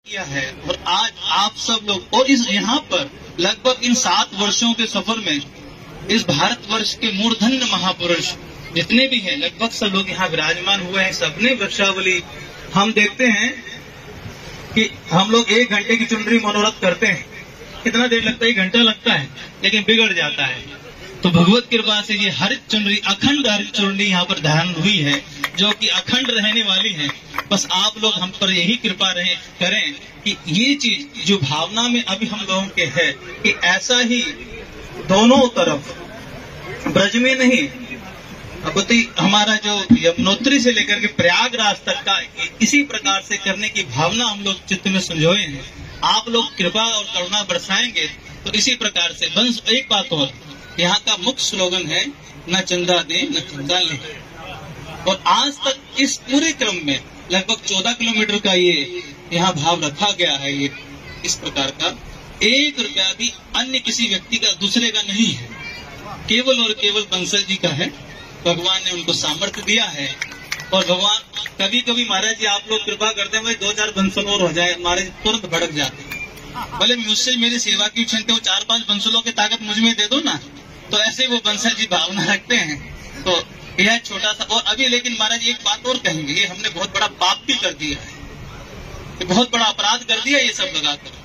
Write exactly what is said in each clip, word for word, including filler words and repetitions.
किया है। और आज आप सब लोग और इस यहाँ पर लगभग इन सात वर्षों के सफर में इस भारतवर्ष के मूर्धन्य महापुरुष जितने भी हैं लगभग सब लोग यहाँ विराजमान हुए हैं। सबने वृक्षावली हम देखते हैं कि हम लोग एक घंटे की चुनरी मनोरथ करते हैं, कितना देर लगता है? एक घंटा लगता है, लेकिन बिगड़ जाता है। तो भगवत कृपा से ये हरित चुनरी अखंड हरित चुनरी यहाँ पर धारण हुई है, जो कि अखंड रहने वाली है। बस आप लोग हम पर यही कृपा रहे करें कि ये चीज जो भावना में अभी हम लोगों के है कि ऐसा ही दोनों तरफ ब्रज में नहीं अबती हमारा जो यमुनोत्री से लेकर के प्रयागराज तक का इसी प्रकार से करने की भावना हम लोग चित्त में संजोए हैं। आप लोग कृपा और करुणा बरसाएंगे तो इसी प्रकार से बंस। एक बात और, यहाँ का मुख्य स्लोगन है न चंदा दे न चंदा ले। और आज तक इस पूरे क्रम में लगभग चौदह किलोमीटर का ये यहाँ भाव रखा गया है। ये इस प्रकार का एक रुपया भी अन्य किसी व्यक्ति का दूसरे का नहीं है, केवल और केवल बंसल जी का है। भगवान ने उनको सामर्थ्य दिया है। और भगवान कभी कभी महाराज जी आप लोग कृपा करते हैं दो चार बंसल और हो जाए, महाराज तुरंत भड़क जाते हैं। भले मुझसे मेरी सेवा की क्षमता हो, चार पांच बंसलों की ताकत मुझ में दे दो ना, तो ऐसे वो बंसल जी भावना रखते हैं। तो यह छोटा सा। और अभी लेकिन महाराज एक बात और कहेंगे, ये हमने बहुत बड़ा पाप भी कर दिया है, ये बहुत बड़ा अपराध कर दिया ये सब लगाकर।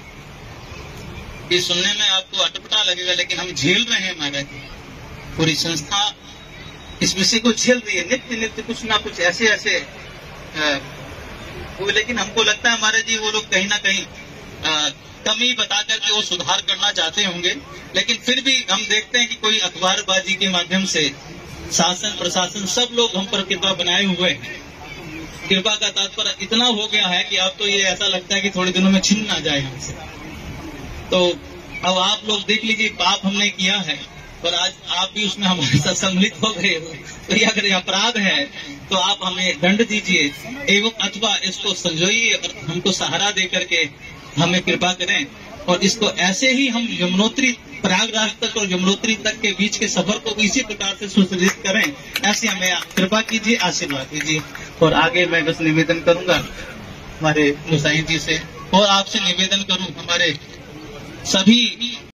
ये सुनने में आपको अटपटा लगेगा, लेकिन हम झेल रहे हैं महाराज। पूरी संस्था इस विषय को झेल रही है, नित्य नित्य कुछ ना कुछ ऐसे ऐसे आ, वो। लेकिन हमको लगता है महाराज जी वो लोग कहीं ना कहीं आ, कमी बता करके वो सुधार करना चाहते होंगे, लेकिन फिर भी हम देखते हैं कि कोई अखबारबाजी के माध्यम से शासन प्रशासन सब लोग हम पर कृपा बनाए हुए हैं। कृपा का तात्पर्य इतना हो गया है कि अब तो ये ऐसा लगता है कि थोड़े दिनों में छिन ना जाए हमसे। तो अब आप लोग देख लीजिए, पाप हमने किया है और आज आप भी उसमें हमारे साथ सम्मिलित हो गए हो। तो ये अगर अपराध है तो आप हमें दंड दीजिए एवं अथवा इसको संजोइए और हमको सहारा दे करके हमें कृपा करें। और इसको ऐसे ही हम यमुनोत्री प्रयागराज तक और यमुनोत्री तक के बीच के सफर को इसी प्रकार से सुसज्जित करें, ऐसे हमें कृपा कीजिए, आशीर्वाद दीजिए। और आगे मैं बस निवेदन करूंगा हमारे गोसाई जी से, और आपसे निवेदन करूं हमारे सभी